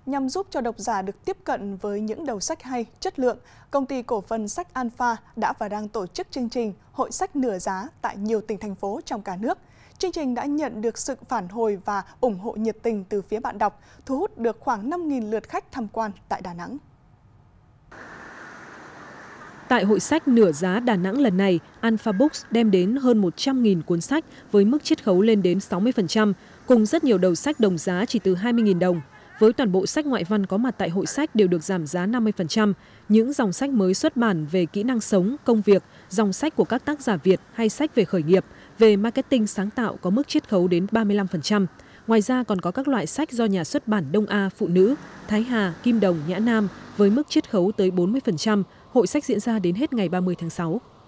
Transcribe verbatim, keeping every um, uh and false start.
nhằm giúp cho độc giả được tiếp cận với những đầu sách hay, chất lượng, công ty cổ phần sách Alpha đã và đang tổ chức chương trình Hội sách nửa giá tại nhiều tỉnh thành phố trong cả nước. Chương trình đã nhận được sự phản hồi và ủng hộ nhiệt tình từ phía bạn đọc, thu hút được khoảng năm nghìn lượt khách tham quan tại Đà Nẵng. Tại Hội sách nửa giá Đà Nẵng lần này, Alpha Books đem đến hơn một trăm nghìn cuốn sách với mức chiết khấu lên đến sáu mươi phần trăm, cùng rất nhiều đầu sách đồng giá chỉ từ hai mươi nghìn đồng. Với toàn bộ sách ngoại văn có mặt tại hội sách đều được giảm giá năm mươi phần trăm. Những dòng sách mới xuất bản về kỹ năng sống, công việc, dòng sách của các tác giả Việt hay sách về khởi nghiệp, về marketing sáng tạo có mức chiết khấu đến ba mươi lăm phần trăm. Ngoài ra còn có các loại sách do nhà xuất bản Đông A Phụ Nữ, Thái Hà, Kim Đồng, Nhã Nam với mức chiết khấu tới bốn mươi phần trăm. Hội sách diễn ra đến hết ngày ba mươi tháng sáu.